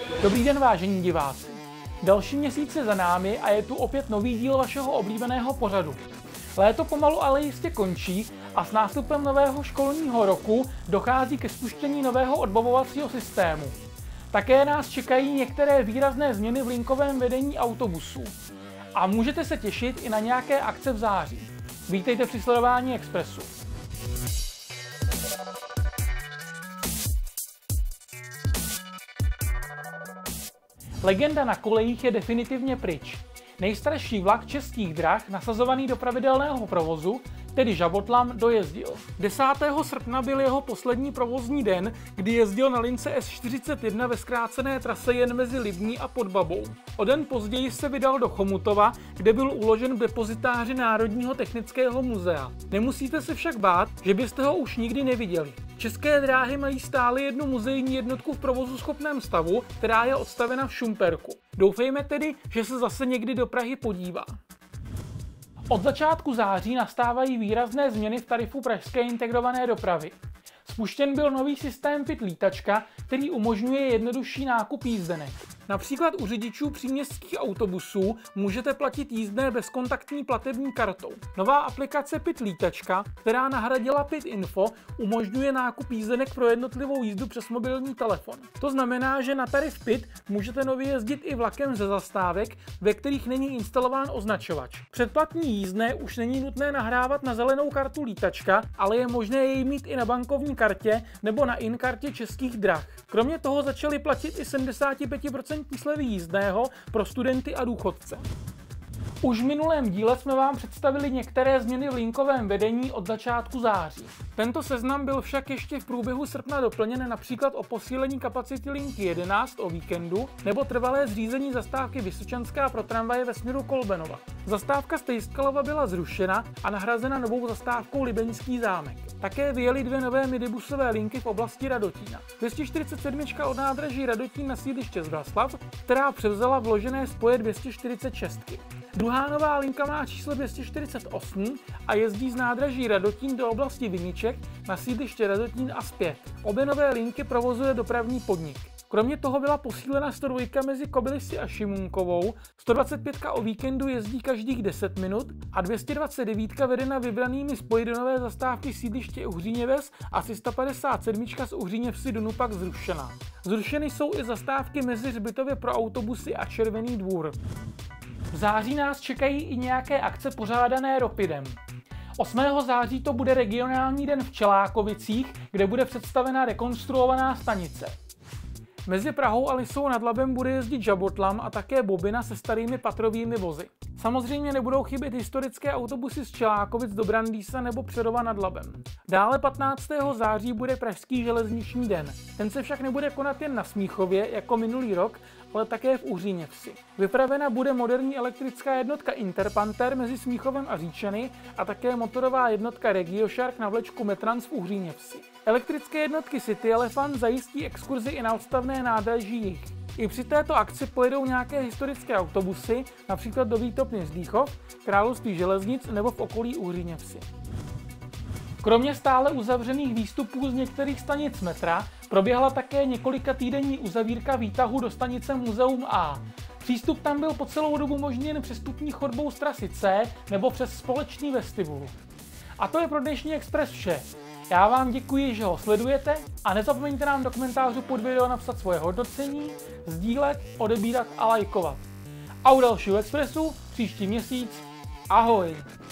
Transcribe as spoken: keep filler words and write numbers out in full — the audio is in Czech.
Dobrý den, vážení diváci. Další měsíc je za námi a je tu opět nový díl vašeho oblíbeného pořadu. Léto pomalu ale jistě končí a s nástupem nového školního roku dochází ke spuštění nového odbavovacího systému. Také nás čekají některé výrazné změny v linkovém vedení autobusů. A můžete se těšit i na nějaké akce v září. Vítejte při sledování Expressu. Legenda na kolejích je definitivně pryč. Nejstarší vlak Českých drah, nasazovaný do pravidelného provozu, tedy Žabotlam, dojezdil. desátého srpna byl jeho poslední provozní den, kdy jezdil na lince S čtyřicet jedna ve zkrácené trase jen mezi Libní a Podbabou. O den později se vydal do Chomutova, kde byl uložen v depozitáři Národního technického muzea. Nemusíte se však bát, že byste ho už nikdy neviděli. České dráhy mají stále jednu muzejní jednotku v provozuschopném stavu, která je odstavena v Šumperku. Doufejme tedy, že se zase někdy do Prahy podívá. Od začátku září nastávají výrazné změny v tarifu pražské integrované dopravy. Spuštěn byl nový systém PIT lítačka, který umožňuje jednodušší nákup jízdenek. Například u řidičů příměstských autobusů můžete platit jízdné bezkontaktní platební kartou. Nová aplikace PIT lítačka, která nahradila PIT Info, umožňuje nákup jízdenek pro jednotlivou jízdu přes mobilní telefon. To znamená, že na tarif PIT můžete nově jezdit i vlakem ze zastávek, ve kterých není instalován označovač. Předplatní jízdné už není nutné nahrávat na zelenou kartu lítačka, ale je možné jej mít i na bankovní kartě nebo na in-kartě Českých drah. Kromě toho začaly platit i sedmdesát pět procent slevy jízdného pro studenty a důchodce. Už v minulém díle jsme vám představili některé změny v linkovém vedení od začátku září. Tento seznam byl však ještě v průběhu srpna doplněn například o posílení kapacity linky jedenáct o víkendu nebo trvalé zřízení zastávky Vysočanská pro tramvaje ve směru Kolbenova. Zastávka Stejskalova byla zrušena a nahrazena novou zastávkou Libeňský zámek. Také vyjeli dvě nové midibusové linky v oblasti Radotína. dvě stě čtyřicet sedm od nádraží Radotín na sídliště Zbraslav, která převzala vložené spoje dvě stě čtyřicet šest. Druhá nová linka má číslo dvě stě čtyřicet osm a jezdí z nádraží Radotín do oblasti Viniček na sídliště Radotín a zpět. Obě nové linky provozuje dopravní podnik. Kromě toho byla posílena sto dva mezi Kobylisy a Šimunkovou, sto dvacet pět o víkendu jezdí každých deset minut a dvě stě dvacet devět vedena vybranými spoji do nové zastávky sídliště Uhříněves a tři sta padesát sedm z Uhříněvsi do Nupak zrušena. Zrušeny jsou i zastávky mezi Hřbitově pro autobusy a Červený Dvůr. V září nás čekají i nějaké akce pořádané Ropidem. osmého září to bude regionální den v Čelákovicích, kde bude představena rekonstruovaná stanice. Mezi Prahou a Lysou nad Labem bude jezdit Žabotlam a také Bobina se starými patrovými vozy. Samozřejmě nebudou chybět historické autobusy z Čelákovic do Brandýsa nebo Přerova nad Labem. Dále patnáctého září bude Pražský železniční den. Ten se však nebude konat jen na Smíchově jako minulý rok, ale také v Uhříněvsi. Vypravena bude moderní elektrická jednotka Interpanter mezi Smíchovem a Říčany a také motorová jednotka RegioShark na vlečku Metrans v Uhříněvsi. Elektrické jednotky City Elephant zajistí exkurzi i na odstavné nádraží Jih. I při této akci pojedou nějaké historické autobusy, například do Výtopny Zdýchov, Království železnic nebo v okolí Uhříněvsi. Kromě stále uzavřených výstupů z některých stanic metra proběhla také několika týdenní uzavírka výtahu do stanice Muzeum A. Přístup tam byl po celou dobu možný jen přestupní chodbou z trasy C nebo přes společný vestibul. A to je pro dnešní Express vše. Já vám děkuji, že ho sledujete a nezapomeňte nám do komentářů pod video napsat svoje hodnocení, sdílet, odebírat a lajkovat. A u dalšího Expressu příští měsíc. Ahoj!